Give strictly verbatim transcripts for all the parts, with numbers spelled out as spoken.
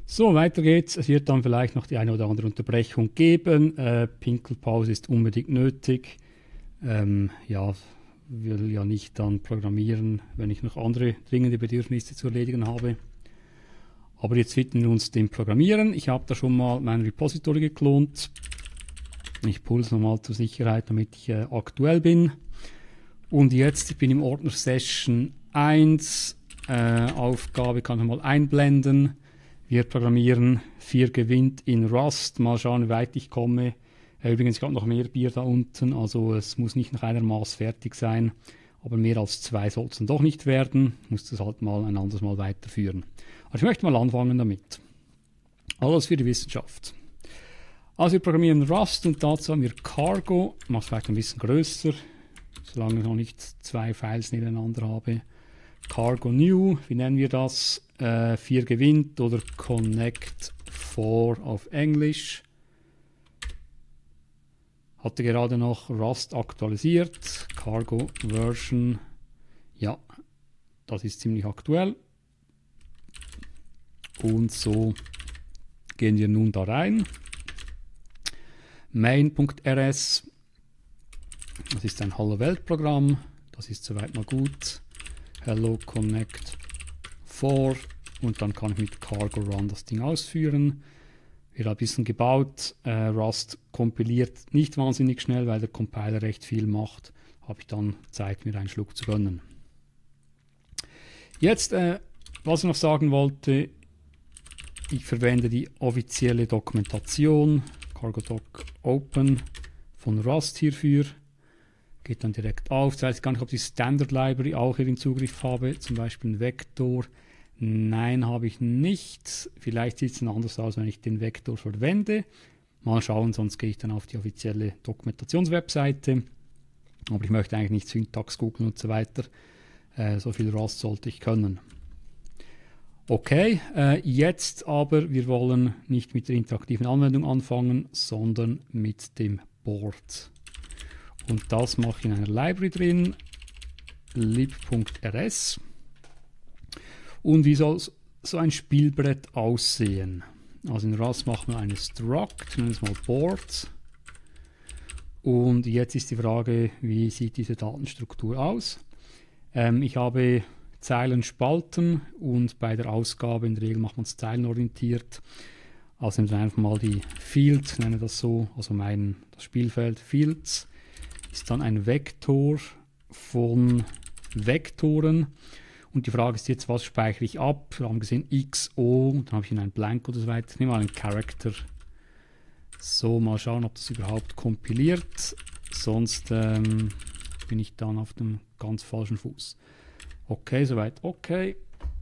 So, weiter geht's. Es wird dann vielleicht noch die eine oder andere Unterbrechung geben. Äh, Pinkelpause ist unbedingt nötig. Ähm, ja, will ja nicht dann programmieren, wenn ich noch andere dringende Bedürfnisse zu erledigen habe. Aber jetzt widmen wir uns dem Programmieren. Ich habe da schon mal mein Repository geklont. Ich pulle es nochmal zur Sicherheit, damit ich äh, aktuell bin. Und jetzt, ich bin im Ordner Session eins. Äh, Aufgabe kann ich mal einblenden. Wir programmieren vier gewinnt in Rust. Mal schauen, wie weit ich komme. Äh, übrigens, ich habe noch mehr Bier da unten. Also es muss nicht nach einer Maß fertig sein. Aber mehr als zwei soll es dann doch nicht werden. Ich muss das halt mal ein anderes Mal weiterführen. Aber ich möchte mal anfangen damit. Alles für die Wissenschaft. Also wir programmieren Rust und dazu haben wir Cargo. Ich mache es vielleicht ein bisschen größer, solange ich noch nicht zwei Files nebeneinander habe. Cargo New, wie nennen wir das? Äh, vier gewinnt oder Connect vier auf Englisch. Hatte gerade noch Rust aktualisiert. Cargo Version. Ja, das ist ziemlich aktuell. Und so gehen wir nun da rein. Main.rs. Das ist ein Hallo-Welt-Programm. Das ist soweit mal gut. Hello Connect vier. Und dann kann ich mit Cargo Run das Ding ausführen. Wir haben ein bisschen gebaut. Äh, Rust kompiliert nicht wahnsinnig schnell, weil der Compiler recht viel macht. Habe ich dann Zeit, mir einen Schluck zu gönnen. Jetzt, äh, was ich noch sagen wollte, ich verwende die offizielle Dokumentation, CargoDoc Open von Rust hierfür. Geht dann direkt auf. Jetzt weiß ich gar nicht, ob die Standard Library auch hier in Zugriff habe, zum Beispiel ein Vektor. Nein, habe ich nicht. Vielleicht sieht es dann anders aus, wenn ich den Vektor verwende. Mal schauen, sonst gehe ich dann auf die offizielle Dokumentationswebseite. Aber ich möchte eigentlich nicht Syntax googeln und so weiter. Äh, so viel Rust sollte ich können. Okay, äh, jetzt aber, wir wollen nicht mit der interaktiven Anwendung anfangen, sondern mit dem Board. Und das mache ich in einer Library drin, lib.rs. Und wie soll so ein Spielbrett aussehen? Also in Rust machen wir eine Struct, nennen wir es mal Board. Und jetzt ist die Frage, wie sieht diese Datenstruktur aus? Ähm, ich habe Zeilen, Spalten und bei der Ausgabe in der Regel macht man es zeilenorientiert. Also nehmen wir einfach mal die Field, nenne das so, also mein das Spielfeld Fields ist dann ein Vektor von Vektoren. Und die Frage ist jetzt, was speichere ich ab? Wir haben gesehen X, O, dann habe ich in ein Blank oder so weiter. Ich nehme mal einen Character. So, mal schauen, ob das überhaupt kompiliert. Sonst ähm, bin ich dann auf dem ganz falschen Fuß. Okay, soweit okay.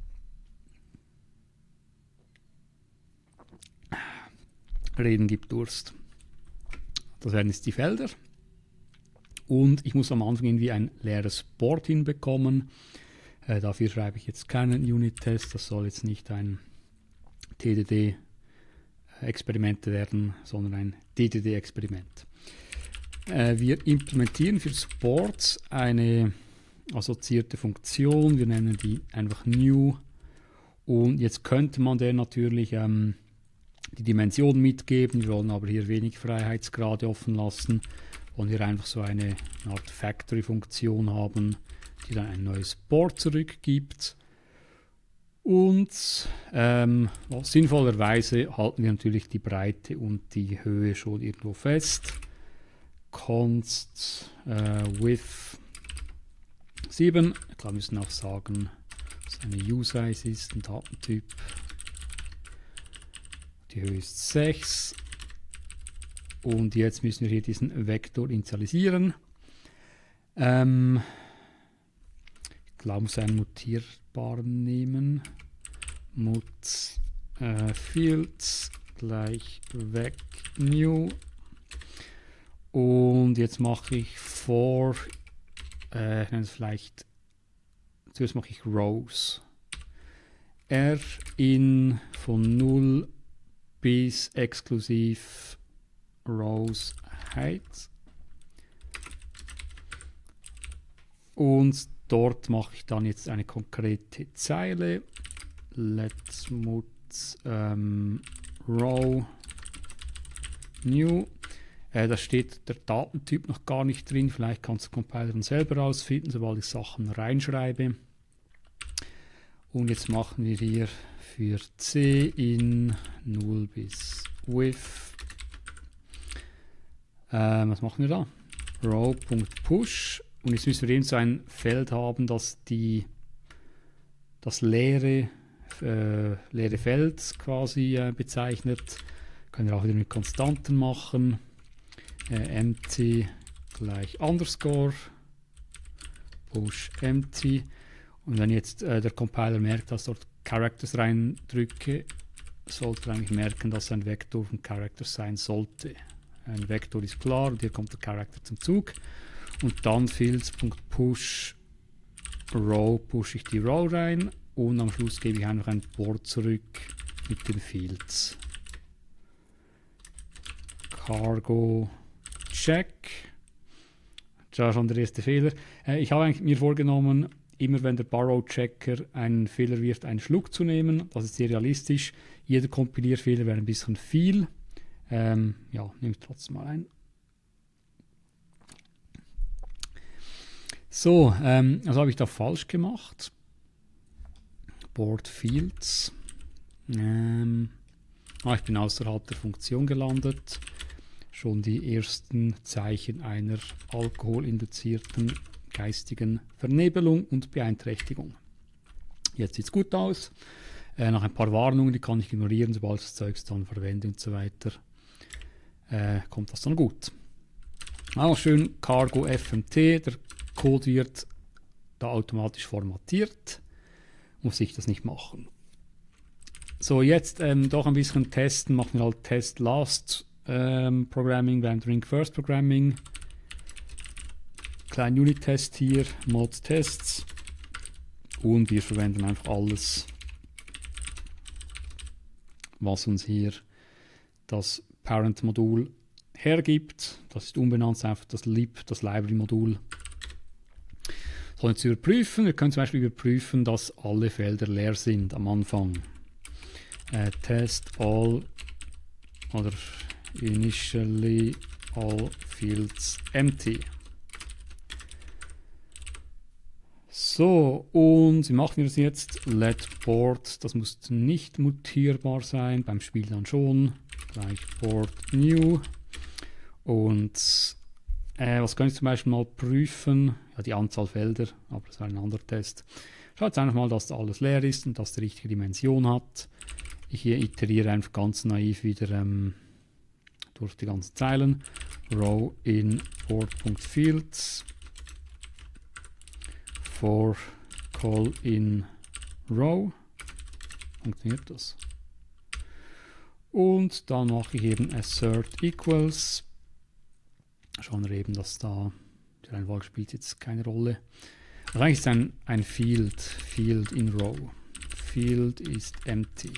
Reden gibt Durst. Das wären jetzt die Felder. Und ich muss am Anfang irgendwie ein leeres Board hinbekommen. Äh, dafür schreibe ich jetzt keinen Unit-Test. Das soll jetzt nicht ein T D D-Experiment werden, sondern ein D D D-Experiment. Äh, wir implementieren für das Board eine assoziierte Funktion. Wir nennen die einfach New. Und jetzt könnte man der natürlich ähm, die Dimension mitgeben. Wir wollen aber hier wenig Freiheitsgrade offen lassen. Und hier einfach so eine Art Factory-Funktion haben, die dann ein neues Board zurückgibt. Und ähm, sinnvollerweise halten wir natürlich die Breite und die Höhe schon irgendwo fest. Const äh, width sieben. Ich glaube, wir müssen auch sagen, was eine U-Size ist, ein Datentyp. Die Höhe ist sechs. Und jetzt müssen wir hier diesen Vektor initialisieren. Ähm, ich glaube, ich muss einen mutierbaren nehmen. Mut äh, Fields gleich Vec New. Und jetzt mache ich for, äh, ich nenne es vielleicht, zuerst mache ich Rows. R in von null bis exklusiv Rows Height. Und dort mache ich dann jetzt eine konkrete Zeile. Let's mut ähm, Row New. Äh, da steht der Datentyp noch gar nicht drin. Vielleicht kannst du Compiler dann selber rausfinden, sobald ich Sachen reinschreibe. Und jetzt machen wir hier für C in null bis with. Äh, was machen wir da? Row.push. Und jetzt müssen wir eben so ein Feld haben, das die das leere, äh, leere Feld quasi äh, bezeichnet. Können wir auch wieder mit Konstanten machen. Äh, empty gleich underscore push empty. Und wenn jetzt äh, der Compiler merkt, dass dort Characters reindrücke, sollte er eigentlich merken, dass ein Vektor von Characters sein sollte. Ein Vektor ist klar und hier kommt der Charakter zum Zug. Und dann fields.push row pushe ich die Row rein und am Schluss gebe ich einfach ein Board zurück mit den Fields. Cargo check. Da schon der erste Fehler. Äh, ich habe eigentlich mir vorgenommen, immer wenn der Borrow-Checker einen Fehler wirft, einen Schluck zu nehmen. Das ist sehr realistisch. Jeder Kompilierfehler wäre ein bisschen viel. Ähm, ja, nehme ich trotzdem mal ein. So, ähm, was habe ich da falsch gemacht? Board Fields. Ähm, ah, ich bin außerhalb der Funktion gelandet. Schon die ersten Zeichen einer alkoholinduzierten geistigen Vernebelung und Beeinträchtigung. Jetzt sieht es gut aus. Äh, nach ein paar Warnungen, die kann ich ignorieren, sobald ich das Zeugs dann verwende und so weiter. Äh, kommt das dann gut. Auch schön Cargo F M T, der Code wird da automatisch formatiert. Muss ich das nicht machen. So, jetzt ähm, doch ein bisschen testen. Machen wir halt Test Last ähm, Programming beim Drink First Programming. Kleinen Unit-Test hier, Mod-Tests. Und wir verwenden einfach alles, was uns hier das Parent-Modul hergibt. Das ist unbenannt, einfach das lib, das Library-Modul. So, jetzt überprüfen. Wir können zum Beispiel überprüfen, dass alle Felder leer sind am Anfang. Äh, test all oder initially all fields empty. So, und wie machen wir das jetzt? Let board, das muss nicht mutierbar sein, beim Spiel dann schon. Gleich board new. Und äh, was kann ich zum Beispiel mal prüfen? Ja, die Anzahl Felder, aber das war ein anderer Test. Schaut einfach mal, dass da alles leer ist und dass die richtige Dimension hat. Ich hier iteriere einfach ganz naiv wieder ähm, durch die ganzen Zeilen. Row in board.fields. For call in row. Funktioniert das? Und dann mache ich eben assert equals. Schauen wir eben, dass da die Reihenfolge spielt jetzt keine Rolle. Also eigentlich ist ein, ein Field, Field in row. Field ist empty.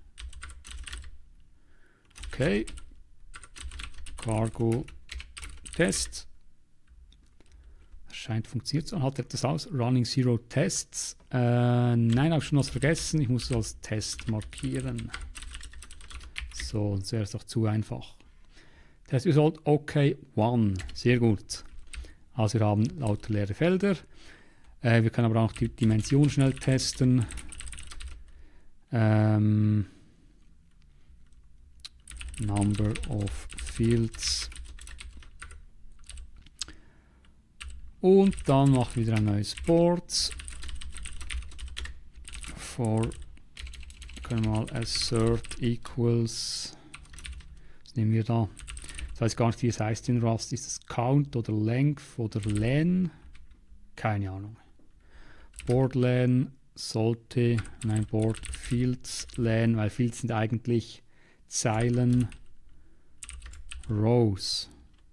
Okay. Cargo Test. Scheint funktioniert so. Hat er das aus? Running Zero Tests. Äh, nein, habe ich schon was vergessen. Ich muss es als Test markieren. So, sonst wäre es doch zu einfach. Test Result okay one. Sehr gut. Also wir haben lauter leere Felder. Äh, wir können aber auch die Dimension schnell testen. Ähm, Number of Fields. Und dann machen wir wieder ein neues Board. For, können wir mal assert equals. Was nehmen wir da? Das heißt gar nicht, wie es heißt in Rust. Ist es Count oder Length oder Len? Keine Ahnung. Board Len sollte, nein, Board Fields Len, weil Fields sind eigentlich Zeilen, Rows,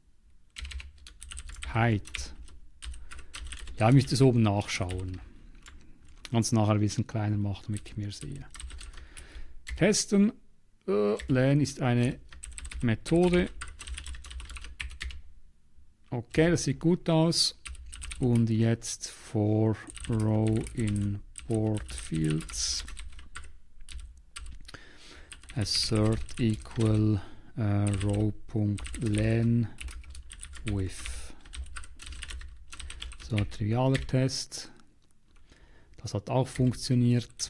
Height. Ja, ich müsste es oben nachschauen. Ganz nachher ein bisschen kleiner machen, damit ich mehr sehe. Testen. Uh, Len ist eine Methode. Okay, das sieht gut aus. Und jetzt for row in board fields. assert equal uh, row.len with. So, trivialer Test. Das hat auch funktioniert.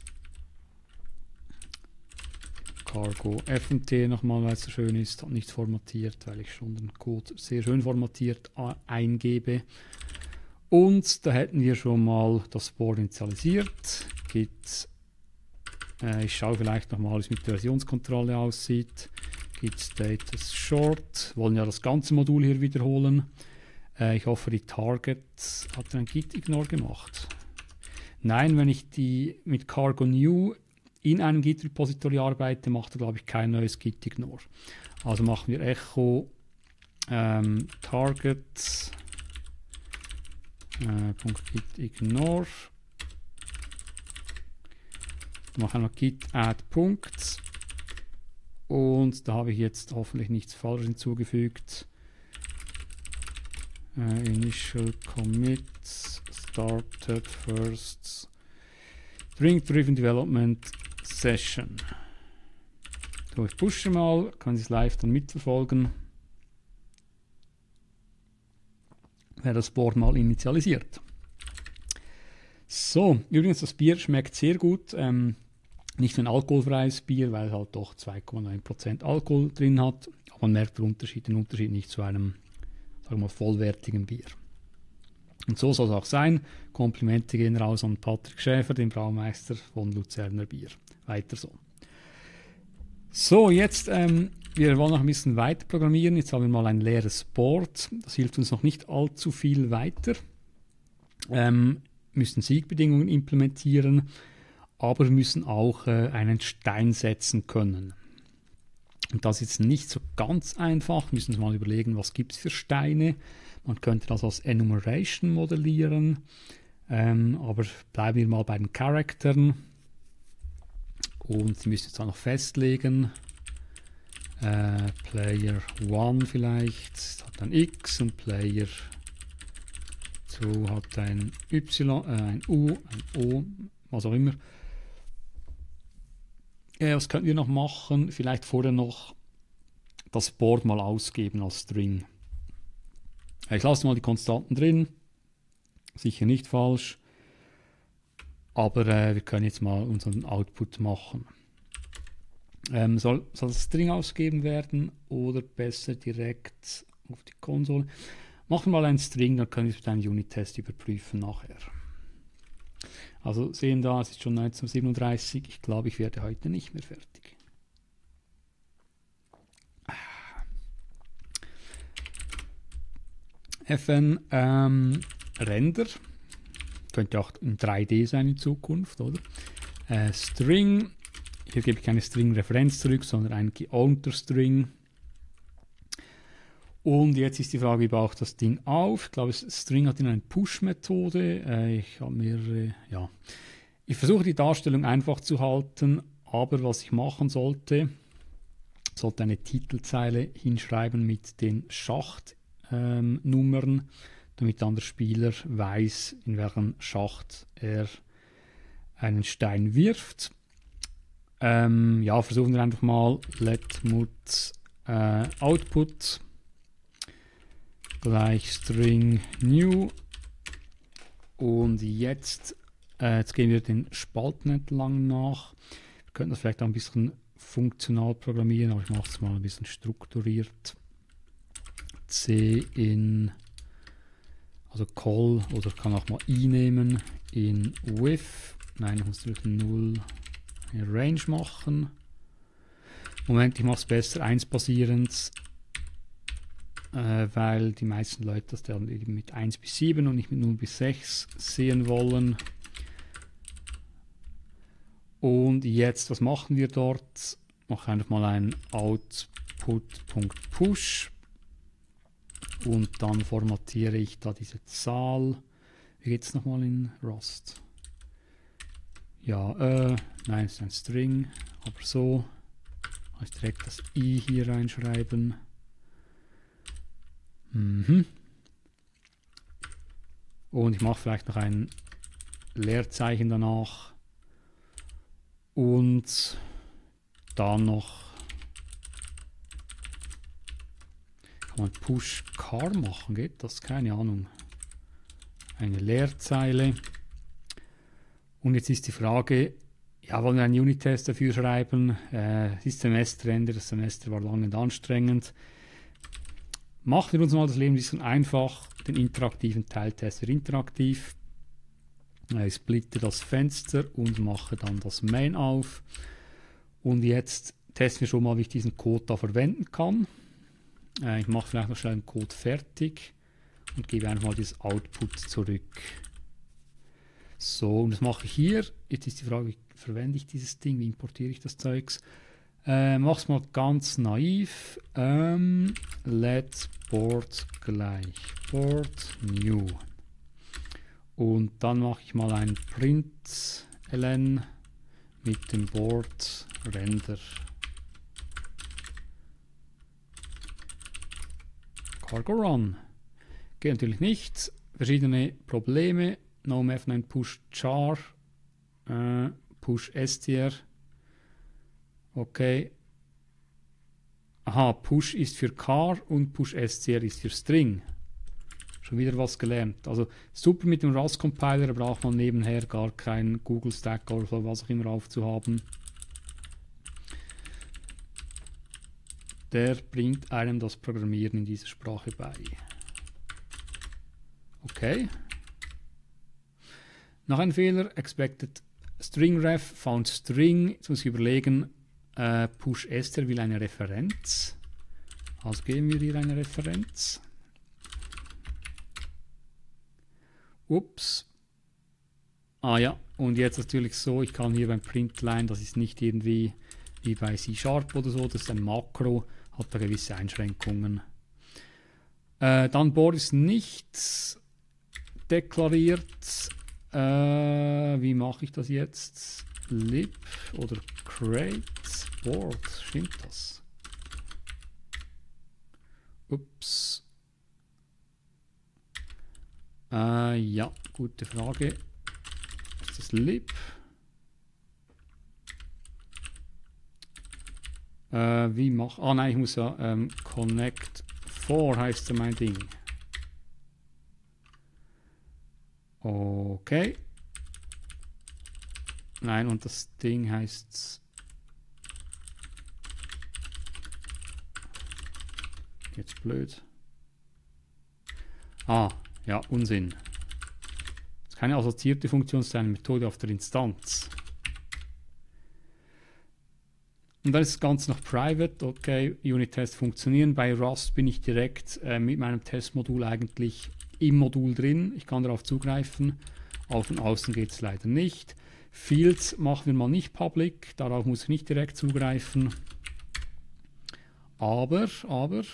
Cargo F M T nochmal, weil es so schön ist, hat nichts formatiert, weil ich schon den Code sehr schön formatiert eingebe. Und da hätten wir schon mal das Board initialisiert. Git, äh, ich schaue vielleicht nochmal, wie es mit der Versionskontrolle aussieht. Git status short, wollen ja das ganze Modul hier wiederholen. Äh, ich hoffe, die Target hat ein Git ignore gemacht. Nein, wenn ich die mit Cargo new in einem Git-Repository arbeite, macht er, glaube ich, kein neues Git-Ignore. Also machen wir Echo ähm, Target äh, .git-ignore. Machen wir Git add Punkt. Und da habe ich jetzt hoffentlich nichts falsch hinzugefügt. Äh, initial commit started first string-driven development Session. So, ich pushe mal, kann Sie es live dann mitverfolgen. Wer das Board mal initialisiert. So, übrigens, das Bier schmeckt sehr gut. Ähm, nicht ein alkoholfreies Bier, weil es halt doch zwei Komma neun Prozent Alkohol drin hat. Aber man merkt den Unterschied, den Unterschied nicht zu einem, sagen wir mal, vollwertigen Bier. Und so soll es auch sein. Komplimente gehen raus an Patrick Schäfer, den Braumeister von Luzerner Bier. Weiter so. So, jetzt, ähm, wir wollen noch ein bisschen weiter programmieren. Jetzt haben wir mal ein leeres Board. Das hilft uns noch nicht allzu viel weiter. Ähm, müssen Siegbedingungen implementieren, aber wir müssen auch äh, einen Stein setzen können. Und das ist jetzt nicht so ganz einfach. Wir müssen uns mal überlegen, was gibt es für Steine. Man könnte das als Enumeration modellieren, ähm, aber bleiben wir mal bei den Charakteren. Und Sie müssen jetzt auch noch festlegen. Äh, Player eins vielleicht hat ein X und Player zwei hat ein Y, äh, ein U, ein O, was auch immer. Äh, was könnten wir noch machen? Vielleicht vorher noch das Board mal ausgeben als String. Ich lasse mal die Konstanten drin, sicher nicht falsch, aber äh, wir können jetzt mal unseren Output machen. Ähm, soll, soll das String ausgegeben werden oder besser direkt auf die Konsole? Machen wir mal einen String, dann können wir es mit einem Unit-Test überprüfen nachher. Also sehen da, es ist schon neunzehnhundertsiebenunddreißig, ich glaube, ich werde heute nicht mehr fertig. Fn ähm, Render, könnte auch in drei D sein in Zukunft, oder? Äh, String, hier gebe ich keine String-Referenz zurück, sondern ein geownter String. Und jetzt ist die Frage, wie baue ich das Ding auf? Ich glaube, String hat in eine Push-Methode. Äh, ich habe mehrere, ja. Ich versuche die Darstellung einfach zu halten, aber was ich machen sollte, sollte eine Titelzeile hinschreiben mit den Schacht Ähm, Nummern, damit dann der Spieler weiß, in welchem Schacht er einen Stein wirft. Ähm, ja, versuchen wir einfach mal let mut äh, output gleich string new und jetzt, äh, jetzt gehen wir den Spalten entlang nach. Wir könnten das vielleicht auch ein bisschen funktional programmieren, aber ich mache es mal ein bisschen strukturiert. C in, also call oder kann auch mal i nehmen, in with, nein, ich muss durch null range machen. Moment, ich mache es besser eins basierend, äh, weil die meisten Leute das dann eben mit eins bis sieben und nicht mit null bis sechs sehen wollen. Und jetzt, was machen wir dort? Ich mache einfach mal ein output.push. Und dann formatiere ich da diese Zahl. Wie geht es nochmal in Rust? Ja, äh, nein, es ist ein String, aber so. Ich direkt das i hier reinschreiben. Mhm. Und ich mache vielleicht noch ein Leerzeichen danach. Und dann noch kann man Push Car machen, geht das? Keine Ahnung. Eine Leerzeile. Und jetzt ist die Frage, ja, wollen wir einen Unit-Test dafür schreiben? Äh, es ist Semesterende, das Semester war lang und anstrengend. Machen wir uns mal das Leben ein bisschen einfach, den interaktiven Teil testen wir interaktiv. Ich splitte das Fenster und mache dann das Main auf. Und jetzt testen wir schon mal, wie ich diesen Code da verwenden kann. Äh, ich mache vielleicht noch schnell den Code fertig und gebe einfach mal dieses Output zurück. So, und das mache ich hier. Jetzt ist die Frage, wie verwende ich dieses Ding, wie importiere ich das Zeugs? Äh, mach's mal ganz naiv. Ähm, let board gleich board new. Und dann mache ich mal ein println mit dem Board render. Cargo run. Geht natürlich nicht. Verschiedene Probleme. No F neun push char. Äh, push str. Okay. Aha, push ist für car und push str ist für string. Schon wieder was gelernt. Also super mit dem Rust Compiler, da braucht man nebenher gar keinen Google Stack oder so, was auch immer aufzuhaben. Der bringt einem das Programmieren in dieser Sprache bei. Okay. Noch ein Fehler. Expected string ref found string. Jetzt muss ich überlegen, äh, push str will eine Referenz. Also geben wir hier eine Referenz. Ups. Ah ja, und jetzt natürlich so, ich kann hier beim Printline, das ist nicht irgendwie wie bei C Sharp oder so, das ist ein Makro, hat da gewisse Einschränkungen. Äh, dann Board ist nicht deklariert. Äh, wie mache ich das jetzt? Lib oder create board, stimmt das? Ups. Äh, ja, gute Frage. Ist das lib? Äh, wie mach? Ah nein, ich muss ja ähm, connect for heißt ja mein Ding. Okay. Nein, und das Ding heißt jetzt blöd. Ah, ja, Unsinn. Das kann eine assoziierte Funktion sein, eine Methode auf der Instanz. Und dann ist das Ganze noch private. Okay, Unit-Tests funktionieren. Bei Rust bin ich direkt äh, mit meinem Testmodul eigentlich im Modul drin. Ich kann darauf zugreifen. Auf und außen geht es leider nicht. Fields machen wir mal nicht public. Darauf muss ich nicht direkt zugreifen. Aber, aber...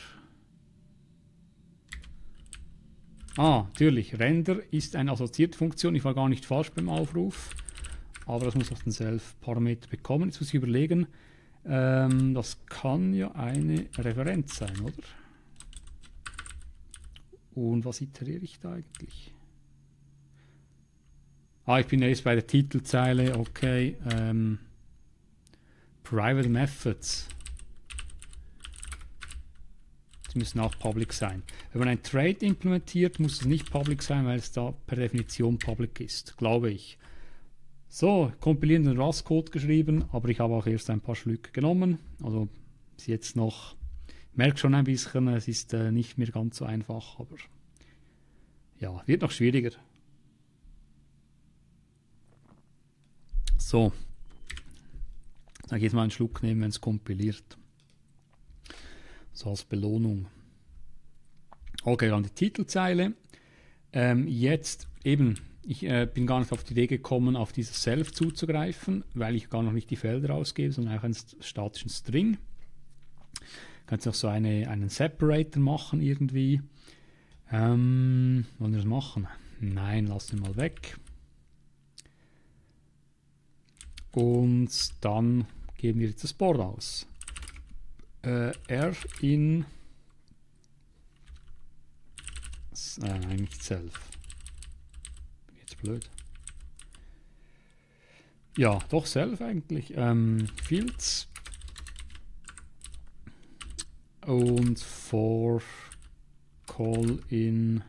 Ah, natürlich. Render ist eine assoziierte Funktion. Ich war gar nicht falsch beim Aufruf. Aber das muss auch den Self-Parameter bekommen. Jetzt muss ich überlegen. Ähm, das kann ja eine Referenz sein, oder? Und was iteriere ich da eigentlich? Ah, ich bin jetzt bei der Titelzeile. Okay. Ähm, Private Methods. Die müssen auch public sein. Wenn man ein Trade implementiert, muss es nicht public sein, weil es da per Definition public ist, glaube ich. So, kompilieren den Rust-Code geschrieben, aber ich habe auch erst ein paar Schlücke genommen. Also bis jetzt noch, merke schon ein bisschen, es ist äh, nicht mehr ganz so einfach, aber ja, wird noch schwieriger. So, dann jetzt mal einen Schluck nehmen, wenn es kompiliert. So als Belohnung. Okay, dann die Titelzeile. Ähm, jetzt eben, ich äh, bin gar nicht auf die Idee gekommen, auf dieses Self zuzugreifen, weil ich gar noch nicht die Felder ausgebe, sondern auch einen statischen String. Kannst auch so eine, einen Separator machen irgendwie. Ähm, wollen wir das machen? Nein, lassen wir mal weg. Und dann geben wir jetzt das Board aus. Äh, R in äh, nein, nicht Self. Jetzt blöd. Ja, doch Self eigentlich. Ähm, Fields und for call in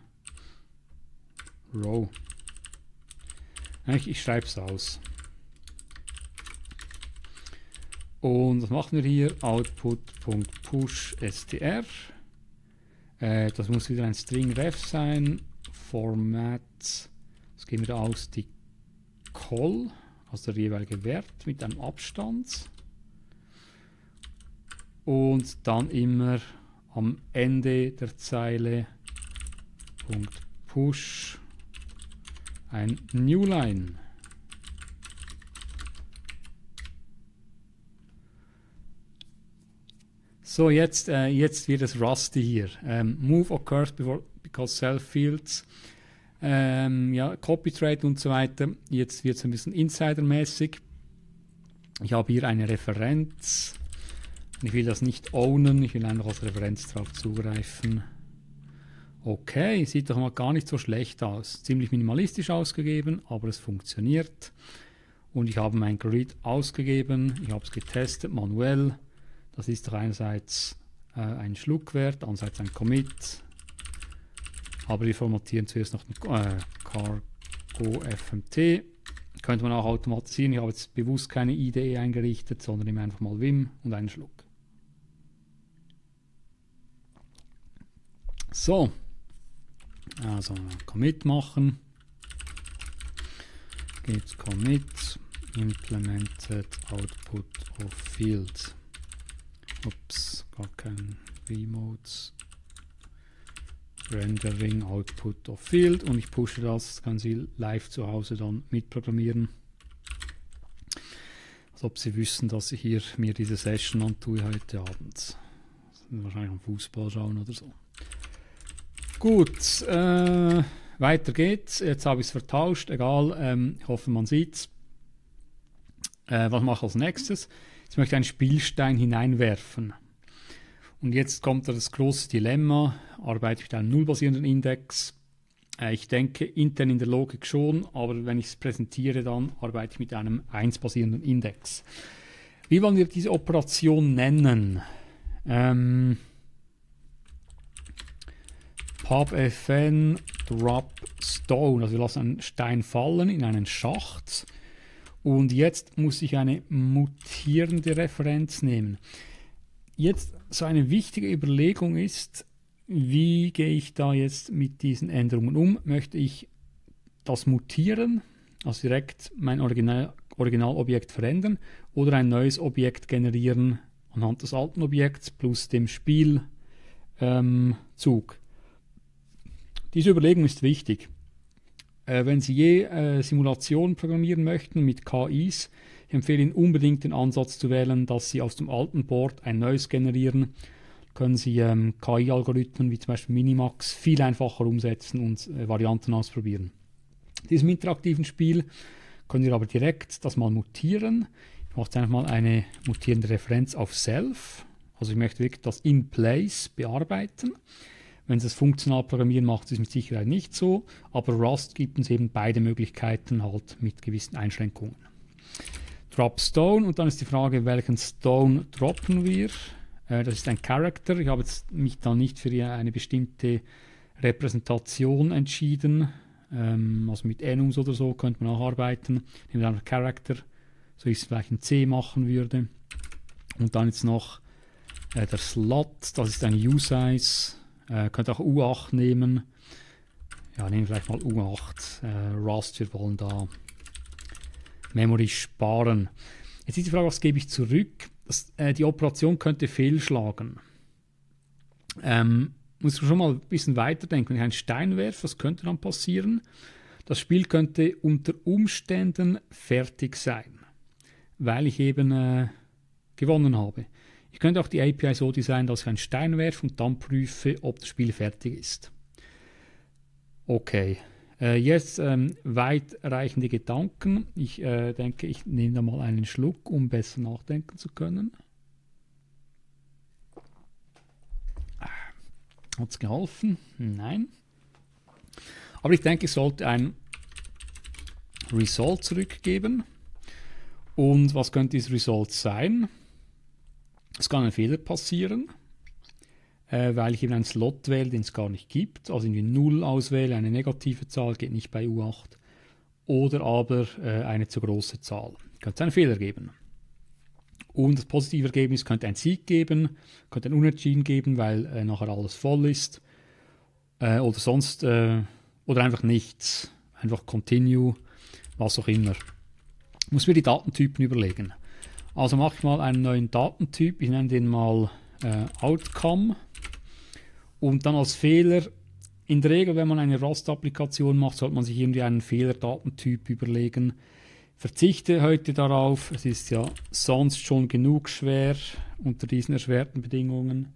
row. Ich, ich schreibe es aus. Und was machen wir hier? Output.push str. Äh, das muss wieder ein String ref sein. Format, das geben wir aus, die call, also der jeweilige Wert mit einem Abstand. Und dann immer am Ende der Zeile .push ein Newline. So, jetzt, äh, jetzt wird es rusty hier. Ähm, move occurs before, because self fields, ähm, ja, copy trade und so weiter. Jetzt wird es ein bisschen insidermäßig. Ich habe hier eine Referenz. Ich will das nicht ownen, ich will einfach als Referenz darauf zugreifen. Okay, sieht doch mal gar nicht so schlecht aus. Ziemlich minimalistisch ausgegeben, aber es funktioniert. Und ich habe mein Grid ausgegeben, ich habe es getestet manuell. Das ist doch einerseits äh, ein Schluckwert, andererseits ein Commit. Aber wir formatieren zuerst noch den äh, cargo F M T. Könnte man auch automatisieren. Ich habe jetzt bewusst keine I D E eingerichtet, sondern nehme einfach mal Vim und einen Schluck. So, also Commit machen. Git Commit implemented output of field. Ups, gar kein Remotes. Rendering output of field und ich pushe das, kann Sie live zu Hause dann mitprogrammieren. Als ob Sie wüssten, dass ich hier mir diese Session antue heute Abend. Wahrscheinlich am Fußball schauen oder so. Gut, äh, weiter geht's. Jetzt habe ich es vertauscht, egal, ähm, ich hoffe man sieht's. Äh, was mache ich als nächstes? Ich möchte einen Spielstein hineinwerfen. Und jetzt kommt das große Dilemma, arbeite ich mit einem nullbasierenden Index? Äh, ich denke intern in der Logik schon, aber wenn ich es präsentiere, dann arbeite ich mit einem eins basierenden Index. Wie wollen wir diese Operation nennen? Ähm, pubfn drop stone, also wir lassen einen Stein fallen in einen Schacht. Und jetzt muss ich eine mutierende Referenz nehmen. Jetzt so eine wichtige Überlegung ist, wie gehe ich da jetzt mit diesen Änderungen um? Möchte ich das mutieren, also direkt mein Original, Originalobjekt verändern oder ein neues Objekt generieren anhand des alten Objekts plus dem Spielzug? Ähm, Diese Überlegung ist wichtig. Äh, wenn Sie je äh, Simulationen programmieren möchten mit K Is, ich empfehle Ihnen unbedingt den Ansatz zu wählen, dass Sie aus dem alten Board ein neues generieren. Können Sie ähm, K I-Algorithmen wie zum Beispiel Minimax viel einfacher umsetzen und äh, Varianten ausprobieren. In diesem interaktiven Spiel können wir aber direkt das mal mutieren. Ich mache jetzt einfach mal eine mutierende Referenz auf Self. Also ich möchte wirklich das in place bearbeiten. Wenn Sie es funktional programmieren, macht es mit Sicherheit nicht so, aber Rust gibt uns eben beide Möglichkeiten halt mit gewissen Einschränkungen. Drop Stone und dann ist die Frage, welchen Stone droppen wir? Äh, das ist ein Character. Ich habe jetzt mich dann nicht für eine bestimmte Repräsentation entschieden. Ähm, also mit Enums oder so könnte man auch arbeiten. Nehmen wir einfach Character, so wie ich es vielleicht in C machen würde. Und dann jetzt noch äh, der Slot, das ist ein U-Size. Äh, könnt auch U acht nehmen. Ja, nehmen wir vielleicht mal U acht. Äh, Rust, wir wollen da Memory sparen. Jetzt ist die Frage, was gebe ich zurück? Das, äh, die Operation könnte fehlschlagen. Ähm, muss ich schon mal ein bisschen weiterdenken. Wenn ich einen Stein werfe, was könnte dann passieren? Das Spiel könnte unter Umständen fertig sein, weil ich eben äh, gewonnen habe. Ich könnte auch die A P I so designen, dass ich einen Stein werfe und dann prüfe, ob das Spiel fertig ist. Okay, äh, jetzt ähm, weitreichende Gedanken. Ich äh, denke, ich nehme da mal einen Schluck, um besser nachdenken zu können. Hat es geholfen? Nein. Aber ich denke, ich sollte ein Result zurückgeben. Und was könnte dieses Result sein? Es kann ein Fehler passieren. äh, weil ich eben einen Slot wähle, den es gar nicht gibt. Also irgendwie null auswähle, eine negative Zahl, geht nicht bei U acht. Oder aber äh, eine zu große Zahl. Könnte es einen Fehler geben. Und das positive Ergebnis könnte ein Sieg geben, könnte ein Unentschieden geben, weil äh, nachher alles voll ist. Äh, oder sonst, äh, oder einfach nichts. Einfach Continue, was auch immer. Ich muss mir die Datentypen überlegen. Also mache ich mal einen neuen Datentyp, ich nenne den mal äh, Outcome. Und dann als Fehler, in der Regel, wenn man eine Rust-Applikation macht, sollte man sich irgendwie einen Fehler-Datentyp überlegen. Verzichte heute darauf, es ist ja sonst schon genug schwer unter diesen erschwerten Bedingungen.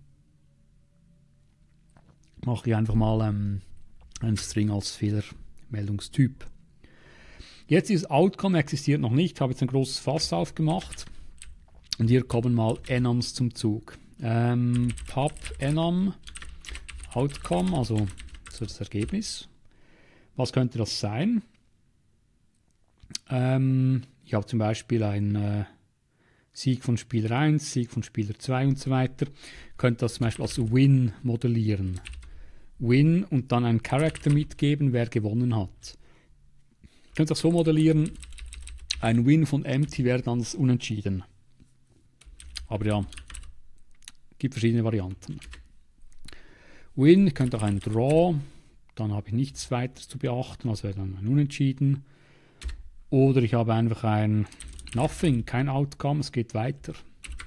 Mache ich einfach mal ähm, einen String als Fehlermeldungstyp. Jetzt ist Outcome existiert noch nicht, habe jetzt ein großes Fass aufgemacht und hier kommen mal enums zum Zug. Ähm, pub enum Outcome, also so das Ergebnis. Was könnte das sein? Ähm, ich habe zum Beispiel einen äh, Sieg von Spieler eins, Sieg von Spieler zwei und so weiter. Könnte das zum Beispiel als Win modellieren. Win und dann einen Charakter mitgeben, wer gewonnen hat. Ich könnte das so modellieren, ein Win von Empty wäre dann das Unentschieden. Aber ja, gibt verschiedene Varianten. Win, ich könnte auch einen Draw, dann habe ich nichts weiter zu beachten, also wäre dann ein Unentschieden. Oder ich habe einfach ein Nothing, kein Outcome, es geht weiter.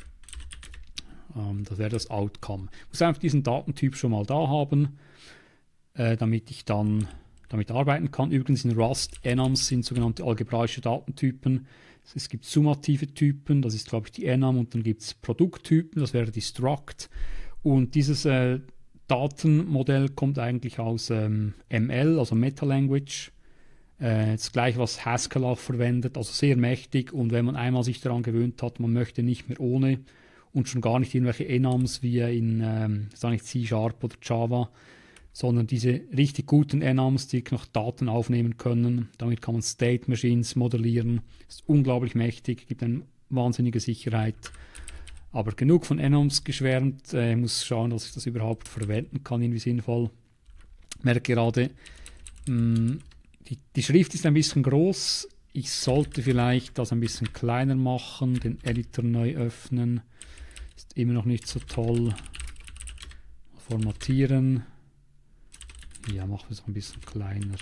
Ähm, das wäre das Outcome. Ich muss einfach diesen Datentyp schon mal da haben, äh, damit ich dann damit arbeiten kann. Übrigens in Rust, enums sind sogenannte algebraische Datentypen. Es gibt summative Typen, das ist glaube ich die enum, und dann gibt es Produkttypen, das wäre die Struct. Und dieses äh, Datenmodell kommt eigentlich aus ähm, M L, also Metalanguage. Äh, das gleiche, was Haskell auch verwendet, also sehr mächtig. Und wenn man einmal sich daran gewöhnt hat, man möchte nicht mehr ohne und schon gar nicht irgendwelche enums wie in ähm, sage ich C Sharp oder Java, sondern diese richtig guten enums, die noch Daten aufnehmen können. Damit kann man State Machines modellieren. Ist unglaublich mächtig, gibt eine wahnsinnige Sicherheit. Aber genug von enums geschwärmt. Ich äh, muss schauen, dass ich das überhaupt verwenden kann, irgendwie sinnvoll. Ich merke gerade, mh, die, die Schrift ist ein bisschen groß. Ich sollte vielleicht das ein bisschen kleiner machen, den Editor neu öffnen. Ist immer noch nicht so toll. Formatieren. Ja, machen wir es ein bisschen kleiner.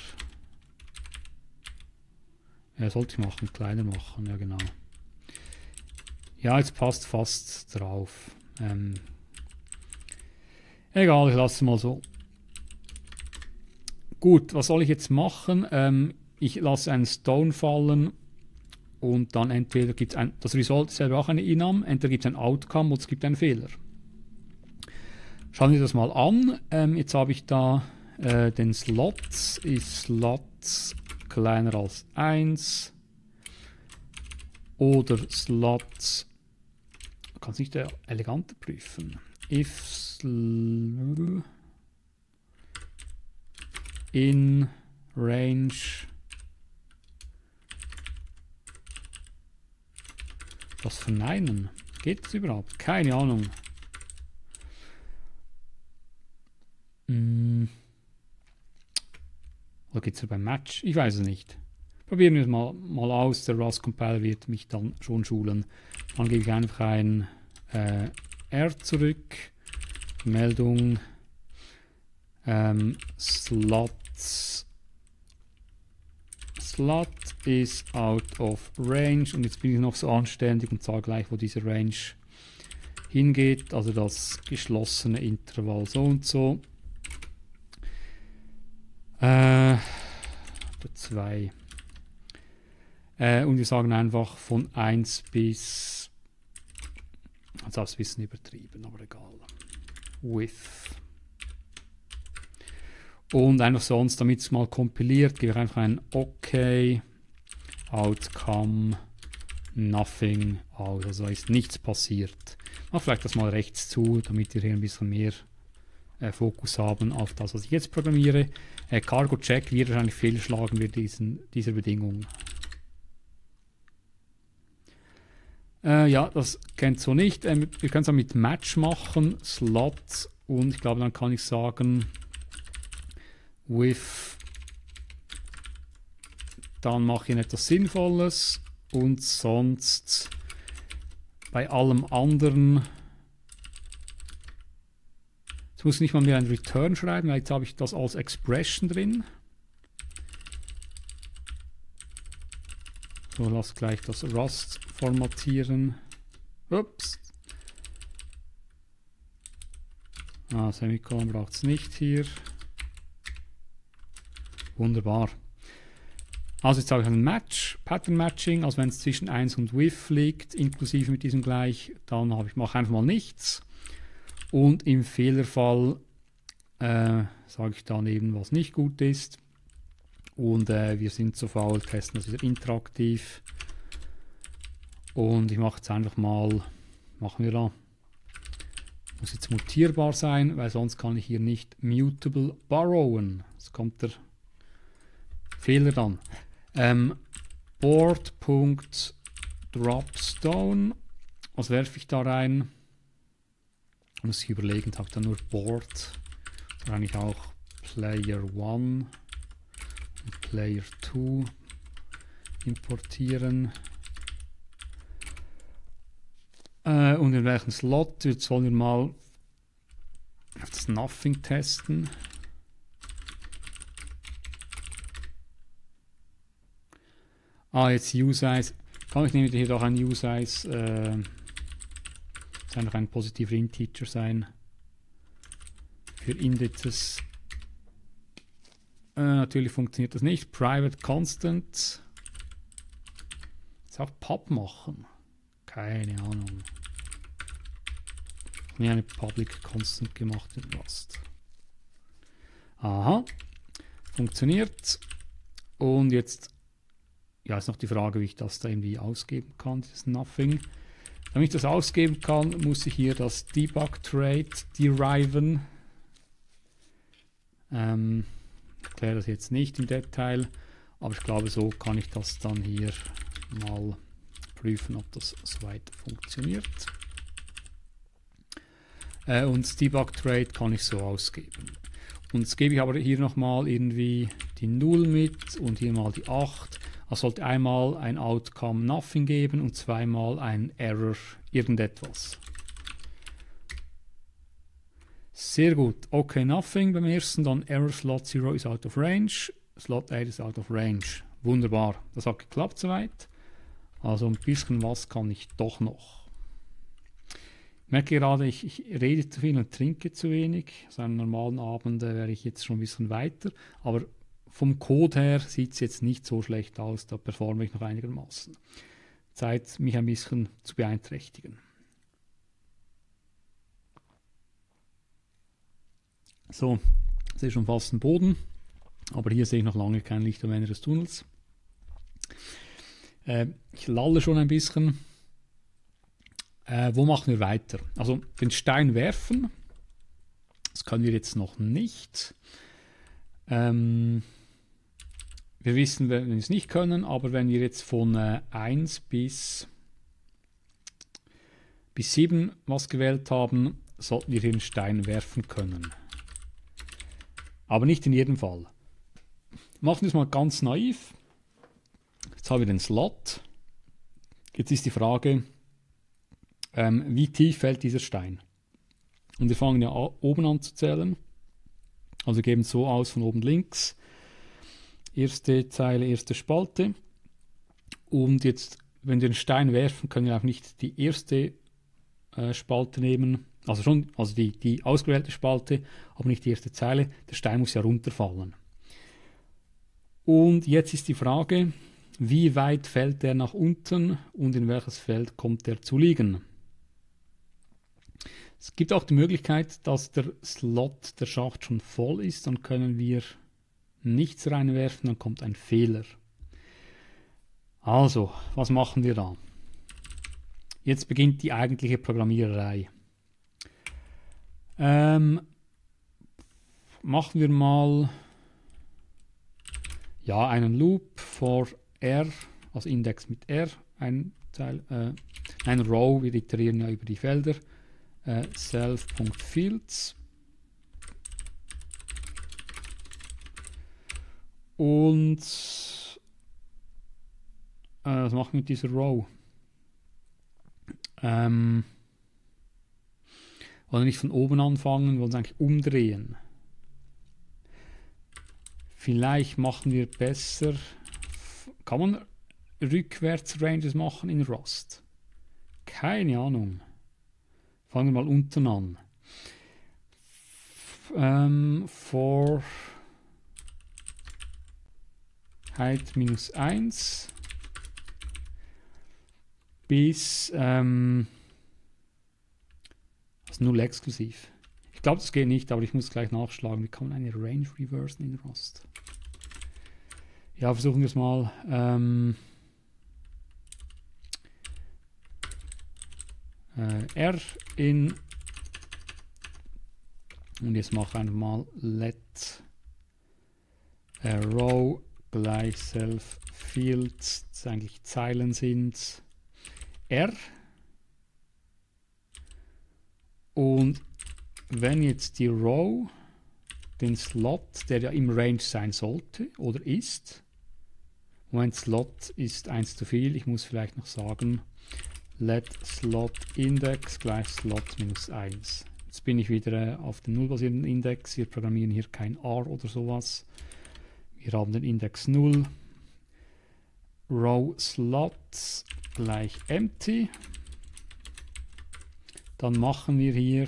Ja, sollte ich machen, kleiner machen, ja genau. Ja, jetzt passt fast drauf. Ähm, egal, ich lasse es mal so. Gut, was soll ich jetzt machen? Ähm, ich lasse einen Stone fallen und dann entweder gibt es ein, das Result ist selber auch eine enum, entweder gibt es ein Outcome oder es gibt einen Fehler. Schauen wir das mal an. Ähm, jetzt habe ich da äh, den Slots, ist Slots kleiner als eins oder Slots, kann es nicht eleganter prüfen. If in range was verneinen? Geht das überhaupt? Keine Ahnung. Hm. Oder geht es beim Match? Ich weiß es nicht. Probieren wir es mal, mal aus. Der Rust Compiler wird mich dann schon schulen. Dann gebe ich einfach ein äh, R zurück. Meldung ähm, Slots. Slot is out of range. Und jetzt bin ich noch so anständig und sage gleich, wo diese Range hingeht. Also das geschlossene Intervall so und so. Äh, zwei. Äh, und wir sagen einfach von eins bis, also das ist ein bisschen übertrieben, aber egal. With. Und einfach sonst, damit es mal kompiliert, gebe ich einfach ein OK, Outcome, Nothing aus. Also ist nichts passiert. Mach vielleicht das mal rechts zu, damit wir hier ein bisschen mehr äh, Fokus haben auf das, was ich jetzt programmiere. Äh, Cargo Check wird wahrscheinlich fehlschlagen wir diesen, dieser Bedingung. Äh, ja, das kennt so nicht. Ähm, wir können es auch mit Match machen. Slot Und ich glaube, dann kann ich sagen, with, dann mache ich etwas Sinnvolles und sonst bei allem anderen, jetzt muss ich nicht mal mehr ein Return schreiben, weil jetzt habe ich das als Expression drin. So, lass gleich das Rust formatieren. Ups. Ah, Semikolon braucht es nicht hier. Wunderbar. Also jetzt habe ich ein Match, Pattern Matching, also wenn es zwischen eins und with liegt, inklusive mit diesem gleich, dann habe ich mache einfach mal nichts. Und im Fehlerfall äh, sage ich dann eben, was nicht gut ist. Und äh, wir sind so faul, testen das wieder interaktiv. Und ich mache jetzt einfach mal, machen wir da. Muss jetzt mutierbar sein, weil sonst kann ich hier nicht mutable borrowen. Jetzt kommt der Fehler dann. Ähm, Board.dropstone. Was werfe ich da rein? Muss ich überlegen, ich habe da nur Board. Dann eigentlich auch Player eins und Player zwei importieren. Äh, und in welchem Slot? Jetzt wollen wir mal auf das Nothing testen. Ah, jetzt USize. Kann ich nämlich hier doch ein USize, äh, das einfach ein positiver Integer sein. Für Indizes. Äh, natürlich funktioniert das nicht. Private Constant. Jetzt auch Pub machen. Keine Ahnung. Ich habe nie eine Public Constant gemacht in Rust. Aha. Funktioniert. Und jetzt ja, ist noch die Frage, wie ich das da irgendwie ausgeben kann, dieses Nothing. Damit ich das ausgeben kann, muss ich hier das Debug-Trade deriven. Ähm, ich erkläre das jetzt nicht im Detail, aber ich glaube, so kann ich das dann hier mal prüfen, ob das soweit funktioniert. Äh, und das Debug-Trade kann ich so ausgeben. Und jetzt gebe ich aber hier nochmal irgendwie die null mit und hier mal die acht. Es sollte einmal ein Outcome Nothing geben und zweimal ein Error irgendetwas. Sehr gut. Okay, Nothing beim ersten, dann Error Slot null is out of range, Slot acht is out of range. Wunderbar. Das hat geklappt soweit. Also ein bisschen was kann ich doch noch. Ich merke gerade, ich, ich rede zu viel und trinke zu wenig. Also an einem normalen Abend äh, wäre ich jetzt schon ein bisschen weiter. Aber vom Code her sieht es jetzt nicht so schlecht aus, da performe ich noch einigermaßen. Zeit, mich ein bisschen zu beeinträchtigen. So, ich sehe schon fast den Boden, aber hier sehe ich noch lange kein Licht am Ende des Tunnels. Äh, ich lalle schon ein bisschen. Äh, wo machen wir weiter? Also den Stein werfen, das können wir jetzt noch nicht. Ähm, Wir wissen, wenn wir es nicht können, aber wenn wir jetzt von äh, eins bis, bis sieben was gewählt haben, sollten wir hier einen Stein werfen können. Aber nicht in jedem Fall. Machen wir es mal ganz naiv. Jetzt haben wir den Slot. Jetzt ist die Frage, ähm, wie tief fällt dieser Stein? Und wir fangen ja oben an zu zählen. Also geben es so aus von oben links. Erste Zeile, erste Spalte. Und jetzt, wenn wir den Stein werfen, können wir auch nicht die erste äh, Spalte nehmen. Also schon, also die, die ausgewählte Spalte, aber nicht die erste Zeile. Der Stein muss ja runterfallen. Und jetzt ist die Frage, wie weit fällt der nach unten und in welches Feld kommt der zu liegen? Es gibt auch die Möglichkeit, dass der Slot, der Schacht schon voll ist. Dann können wir nichts reinwerfen, dann kommt ein Fehler. Also, was machen wir da? Jetzt beginnt die eigentliche Programmiererei. Ähm, machen wir mal ja, einen Loop for R, also Index mit R, ein, Teil, äh, ein Row, wir iterieren ja über die Felder, äh, self.fields Und äh, was machen wir mit dieser Row? Ähm, wollen wir nicht von oben anfangen, wollen wir eigentlich umdrehen. Vielleicht machen wir besser, kann man rückwärts Ranges machen in Rust? Keine Ahnung. Fangen wir mal unten an. Ähm, for Height minus eins bis ähm, also null exklusiv. Ich glaube, das geht nicht, aber ich muss gleich nachschlagen. Wie kann man eine Range reversen in Rust? Ja, versuchen wir es mal. Ähm, äh, R in und jetzt mache ich einfach mal let äh, row gleich self fields, das eigentlich Zeilen sind, R. Und wenn jetzt die Row den Slot, der ja im Range sein sollte oder ist, Moment, Slot ist eins zu viel, ich muss vielleicht noch sagen, let slot index gleich slot minus eins. Jetzt bin ich wieder auf dem null-basierten Index, wir programmieren hier kein R oder sowas. Wir haben den Index null, row slot gleich empty. Dann machen wir hier,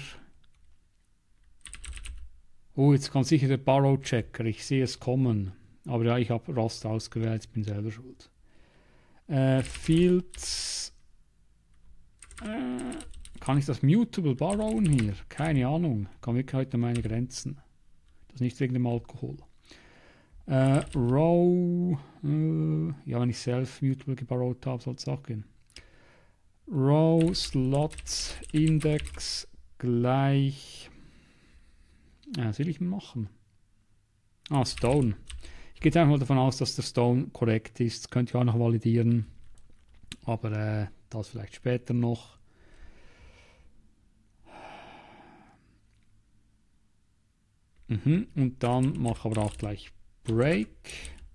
oh, jetzt kommt sicher der Borrow-Checker, ich sehe es kommen, aber ja, ich habe Rust ausgewählt, ich bin selber schuld. Äh, Fields, äh, kann ich das Mutable borrowen hier? Keine Ahnung, kann wirklich heute meine Grenzen. Das nicht wegen dem Alkohol. Äh, Row, äh, ja, wenn ich self Mutable geborrowt habe, soll es auch gehen. Row Slot Index gleich, ja, was will ich machen? Ah, Stone. Ich gehe jetzt einfach mal davon aus, dass der Stone korrekt ist. Könnt ihr auch noch validieren, aber äh, das vielleicht später noch. Mhm. Und dann mache ich aber auch gleich Break.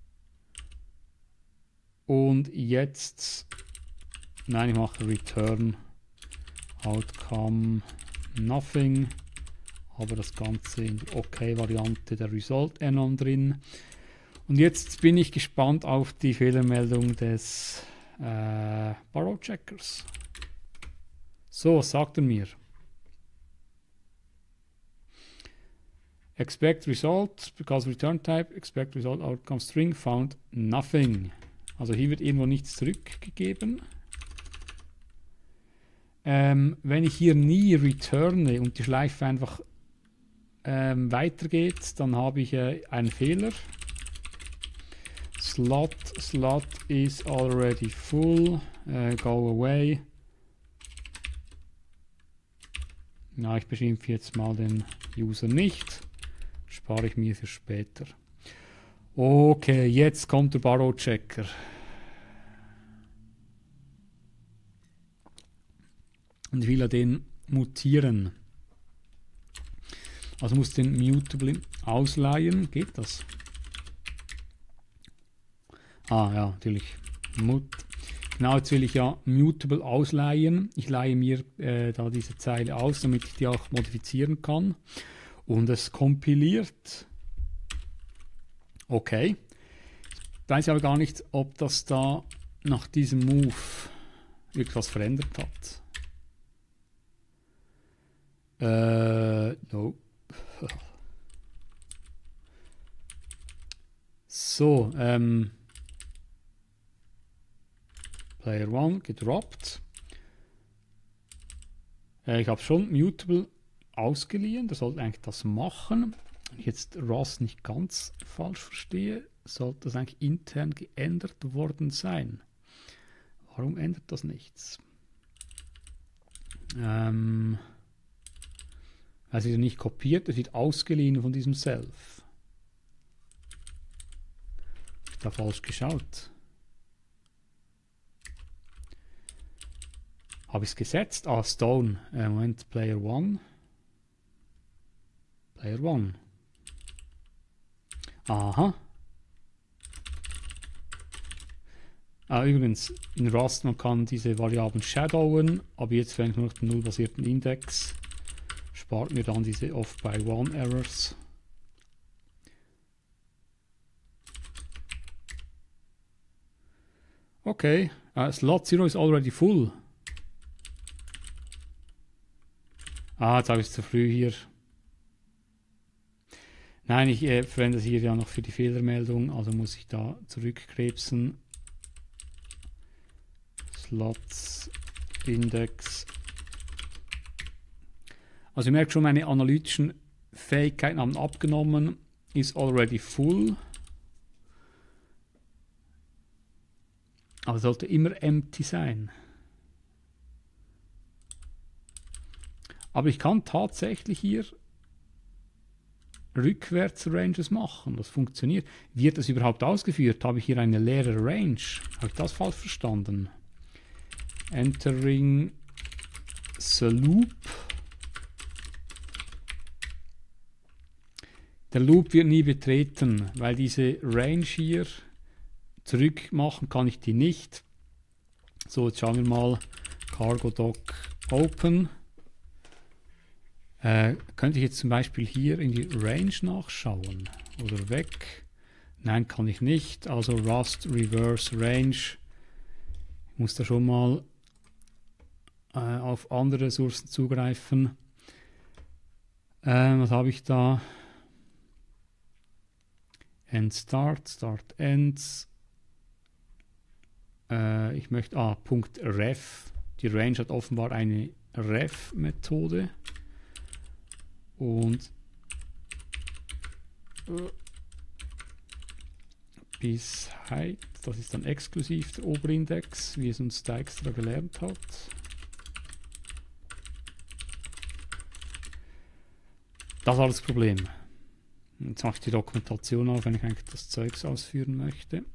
Und jetzt, nein, ich mache Return Outcome Nothing, aber das Ganze in der OK-Variante der Result Anon drin. Und jetzt bin ich gespannt auf die Fehlermeldung des äh, Borrow-Checkers. So, was sagt er mir? Expect result, because return type, expect result outcome string found nothing. Also hier wird irgendwo nichts zurückgegeben. Ähm, wenn ich hier nie returne und die Schleife einfach ähm, weitergeht, dann habe ich äh, einen Fehler. Slot, slot is already full, uh, go away. Na, ich beschimpfe jetzt mal den User nicht. Spare ich mir für später. Okay, jetzt kommt der Borrow-Checker. Und ich will ja den mutieren. Also muss den Mutable ausleihen. Geht das? Ah ja, natürlich. Mut. Genau, jetzt will ich ja Mutable ausleihen. Ich leihe mir äh, da diese Zeile aus, damit ich die auch modifizieren kann. Und es kompiliert. Okay. Ich weiß aber gar nicht, ob das da nach diesem Move irgendwas verändert hat. Äh, no. So, ähm. Player one gedroppt. Äh, ich habe schon Mutable ausgeliehen, das sollte eigentlich das machen. Wenn ich jetzt Rust nicht ganz falsch verstehe, sollte das eigentlich intern geändert worden sein. Warum ändert das nichts? Ähm, es wird nicht kopiert, es wird ausgeliehen von diesem Self. Habe ich da falsch geschaut? Habe ich es gesetzt? Ah, Stone. Äh, Moment, Player one. Player one. Aha. Ah, übrigens, in Rust, man kann diese Variablen shadowen, aber jetzt verwende ich nur noch den nullbasierten Index. Spart mir dann diese Off-by-One-Errors. Okay, uh, Slot zero is already full. Ah, jetzt habe ich es zu früh hier. Nein, ich äh, verwende es hier ja noch für die Fehlermeldung, also muss ich da zurückkrebsen. Slots Index. Also ihr merkt schon, meine analytischen Fähigkeiten haben abgenommen. Ist already full. Aber sollte immer empty sein. Aber ich kann tatsächlich hier Rückwärts-Ranges machen. Das funktioniert. Wird das überhaupt ausgeführt? Habe ich hier eine leere Range? Habe ich das falsch verstanden? Entering the Loop. Der Loop wird nie betreten, weil diese Range hier zurück machen kann ich die nicht. So, jetzt schauen wir mal. Cargo Doc Open. Äh, könnte ich jetzt zum Beispiel hier in die Range nachschauen? Oder weg? Nein, kann ich nicht. Also Rust Reverse Range. Ich muss da schon mal äh, auf andere Ressourcen zugreifen. Äh, was habe ich da? End Start, Start Ends. Äh, ich möchte, ah, Punkt Ref. Die Range hat offenbar eine Ref-Methode. Und äh, bis height, das ist dann exklusiv der Oberindex, wie es uns da extra gelernt hat. Das war das Problem. Jetzt mache ich die Dokumentation auf, wenn ich eigentlich das Zeugs ausführen möchte.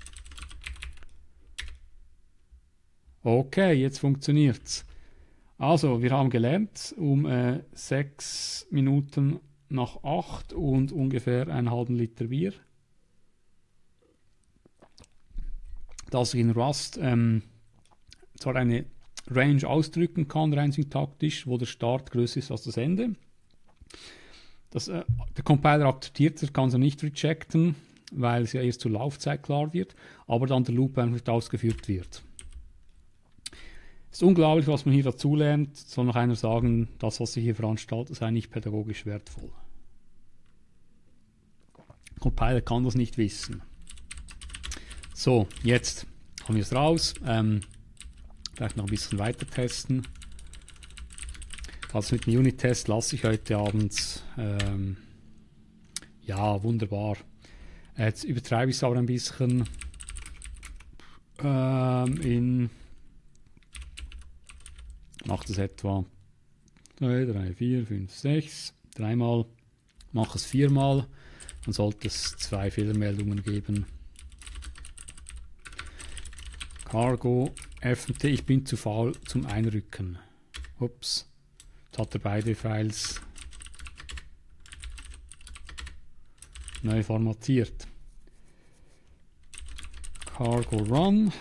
Okay, jetzt funktioniert's. Also, wir haben gelernt, um äh, sechs Minuten nach acht und ungefähr einen halben Liter Bier, dass ich in Rust ähm, zwar eine Range ausdrücken kann, rein syntaktisch, wo der Start größer ist als das Ende. Das, äh, der Compiler akzeptiert das, kann es ja nicht rejecten, weil es ja erst zur Laufzeit klar wird, aber dann der Loop einfach nicht ausgeführt wird. Es ist unglaublich, was man hier dazu lernt. Soll noch einer sagen, das, was ich hier veranstalte, sei nicht pädagogisch wertvoll. Der Compiler kann das nicht wissen. So, jetzt haben wir es raus. Ähm, vielleicht noch ein bisschen weiter testen. Das mit dem Unit-Test lasse ich heute Abend. Ähm, ja, wunderbar. Jetzt übertreibe ich es aber ein bisschen. Ähm, in mache das etwa zwei, drei, vier, fünf, sechs. Dreimal. Mache es viermal. Dann sollte es zwei Fehlermeldungen geben. Cargo, F M T, ich bin zu faul zum Einrücken. Ups. Jetzt hat er beide Files neu formatiert. Cargo Run.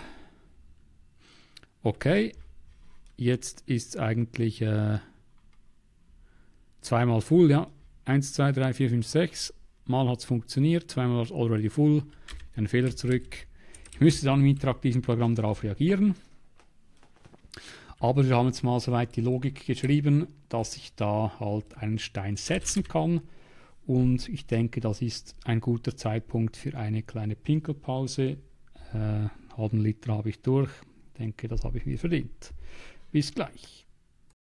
Okay. Jetzt ist es eigentlich äh, zweimal full, ja. eins, zwei, drei, vier, fünf, sechs. Mal hat es funktioniert, zweimal war es already full. Ein Fehler zurück. Ich müsste dann im interaktiven Programm darauf reagieren. Aber wir haben jetzt mal soweit die Logik geschrieben, dass ich da halt einen Stein setzen kann. Und ich denke, das ist ein guter Zeitpunkt für eine kleine Pinkelpause. Äh, halben Liter habe ich durch. Ich denke, das habe ich mir verdient. Bis gleich.